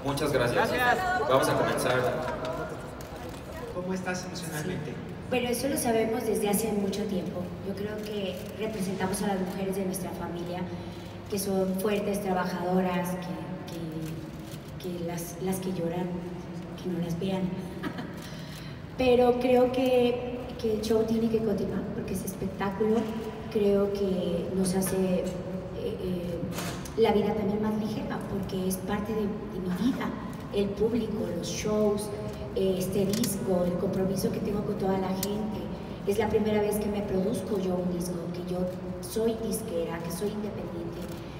Muchas gracias. Vamos a comenzar. ¿Cómo estás emocionalmente? Bueno, eso lo sabemos desde hace mucho tiempo. Yo creo que representamos a las mujeres de nuestra familia, que son fuertes, trabajadoras, que las que lloran, que no las vean. Pero creo que el show tiene que continuar porque es espectáculo. Creo que nos hace la vida también más ligera porque es parte de mi vida. El público, los shows, este disco, el compromiso que tengo con toda la gente. Es la primera vez que me produzco yo un disco, que yo soy disquera, que soy independiente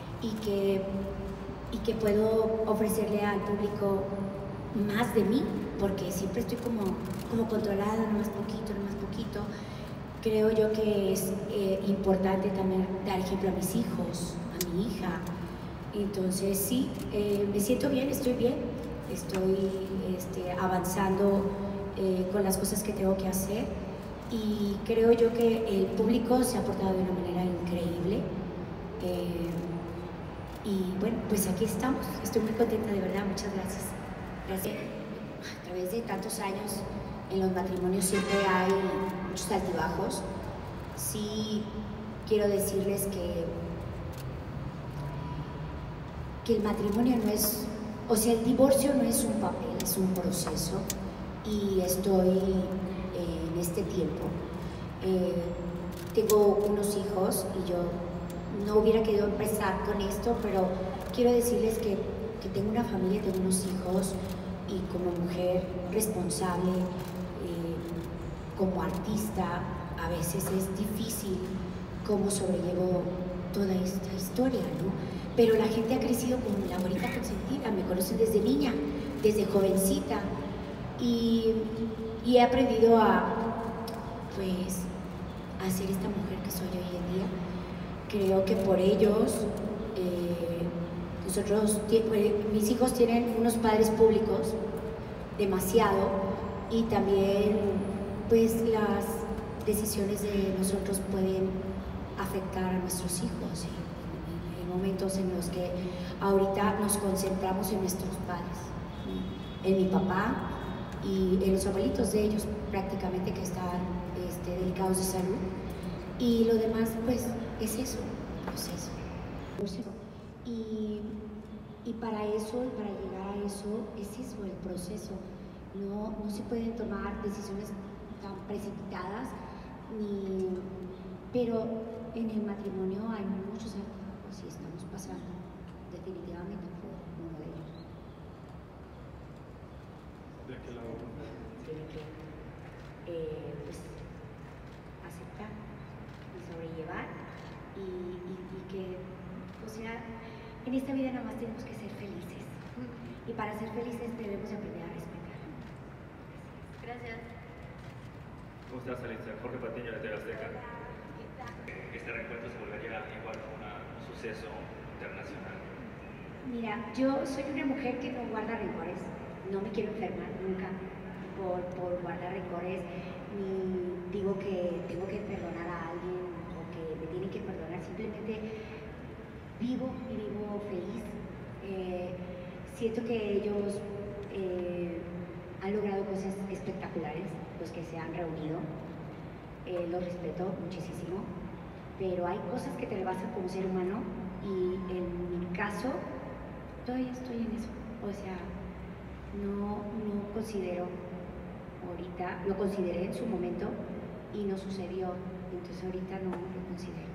y que puedo ofrecerle al público más de mí, porque siempre estoy como controlada, no más poquito. Creo yo que es importante también dar ejemplo a mis hijos, a mi hija. Entonces sí, me siento bien, estoy avanzando con las cosas que tengo que hacer y creo yo que el público se ha portado de una manera increíble y bueno, pues aquí estamos, estoy muy contenta de verdad, muchas gracias. Gracias. A través de tantos años en los matrimonios siempre hay muchos altibajos. Sí quiero decirles que el matrimonio no es, o sea, el divorcio no es un papel, es un proceso y estoy en este tiempo. Tengo unos hijos y yo no hubiera querido empezar con esto, pero quiero decirles que tengo una familia, tengo unos hijos y como mujer responsable, como artista, a veces es difícil cómo sobrellevo toda esta historia, ¿no? Pero la gente ha crecido como la abuelita consentida, me conocen desde niña, desde jovencita y he aprendido a ser esta mujer que soy hoy en día. Creo que por ellos, mis hijos tienen unos padres públicos, demasiado, y también pues las decisiones de nosotros pueden afectar a nuestros hijos. Momentos en los que ahorita nos concentramos en nuestros padres, en mi papá y en los abuelitos de ellos prácticamente que están delicados de salud y lo demás pues es eso, proceso. Y para eso, para llegar a eso, es eso, el proceso. No se pueden tomar decisiones tan precipitadas, pero en el matrimonio hay muchos altibajos y estamos pasando definitivamente por uno de ellos. ¿De qué lado? Tiene que pues, aceptar y sobrellevar y que, o sea, en esta vida nada más tenemos que ser felices y para ser felices debemos aprender a respetar. Gracias. ¿Cómo estás, Alicia? Jorge Patiño de TV Azteca. Este reencuentro se volvería igual un suceso internacional. Mira, yo soy una mujer que no guarda rencores, no me quiero enfermar nunca por guardar rencores, ni digo que tengo que perdonar a alguien o que me tienen que perdonar, simplemente vivo y vivo feliz. Siento que ellos han logrado cosas espectaculares, los que se han reunido, los respeto muchísimo, pero hay cosas que te rebasan como ser humano y en mi caso todavía estoy en eso, o sea, no considero ahorita, lo consideré en su momento y no sucedió, entonces ahorita no lo considero,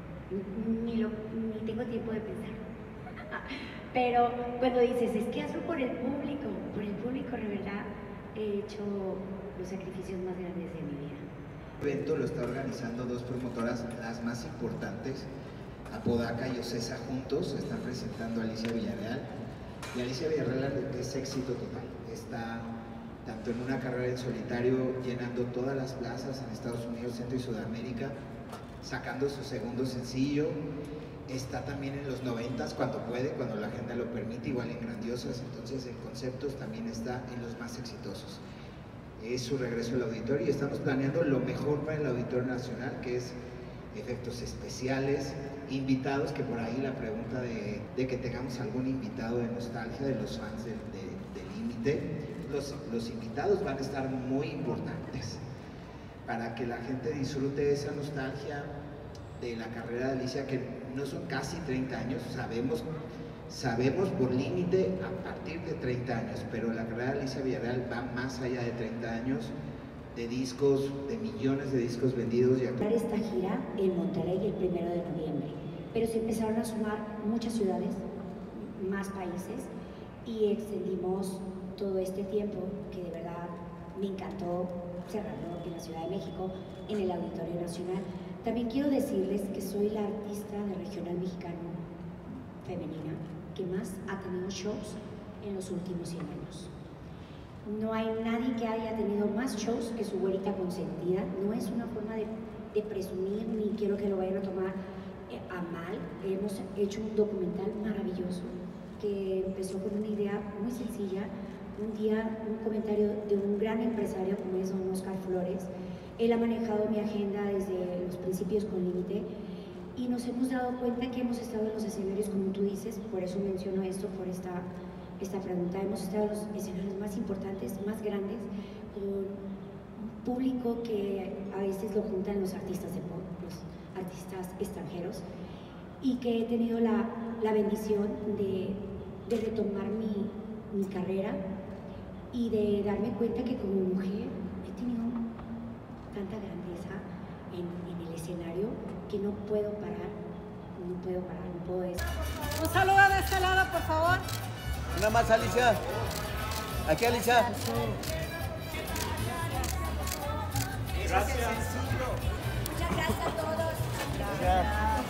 ni tengo tiempo de pensar. Pero cuando dices, es que hazlo por el público, de verdad he hecho los sacrificios más grandes de mi vida. El evento lo está organizando dos promotoras, las más importantes, Apodaca y Ocesa juntos, están presentando a Alicia Villarreal. Y Alicia Villarreal es éxito total, está tanto en una carrera en solitario, llenando todas las plazas en Estados Unidos, Centro y Sudamérica, sacando su segundo sencillo, está también en los 90s cuando puede, cuando la agenda lo permite, igual en Grandiosas, entonces en conceptos también está en los más exitosos. Es su regreso al auditorio y estamos planeando lo mejor para el Auditorio Nacional, que es efectos especiales, invitados, que por ahí la pregunta de que tengamos algún invitado de nostalgia de los fans de Límite, los invitados van a estar muy importantes para que la gente disfrute esa nostalgia de la carrera de Alicia, que no son casi 30 años, sabemos por Límite a partir de 30 años, pero la carrera de Alicia Villarreal va más allá de 30 años, de discos, de millones de discos vendidos. Esta gira en Monterrey el 1 de noviembre, pero se empezaron a sumar muchas ciudades, más países, y extendimos todo este tiempo, que de verdad me encantó cerrarlo en la Ciudad de México, en el Auditorio Nacional. También quiero decirles que soy la artista del regional mexicano femenina que más ha tenido shows en los últimos 100 años. No hay nadie que haya tenido más shows que su güerita consentida. No es una forma de presumir, ni quiero que lo vayan a tomar a mal. Hemos hecho un documental maravilloso que empezó con una idea muy sencilla. Un día, un comentario de un gran empresario como es don Oscar Flores. Él ha manejado mi agenda desde los principios con Límite y nos hemos dado cuenta que hemos estado en los escenarios, como tú dices, por eso menciono esto, por esta pregunta. Hemos estado en los escenarios más importantes, más grandes, con un público que a veces lo juntan los artistas de pop, los artistas extranjeros, y que he tenido la bendición de retomar mi carrera y de darme cuenta que como mujer he tenido tanta grandeza en el escenario que no puedo parar, no puedo decir. Un saludo de este lado, por favor. Una más, Alicia. Aquí, Alicia. Gracias. Muchas gracias a todos. Gracias.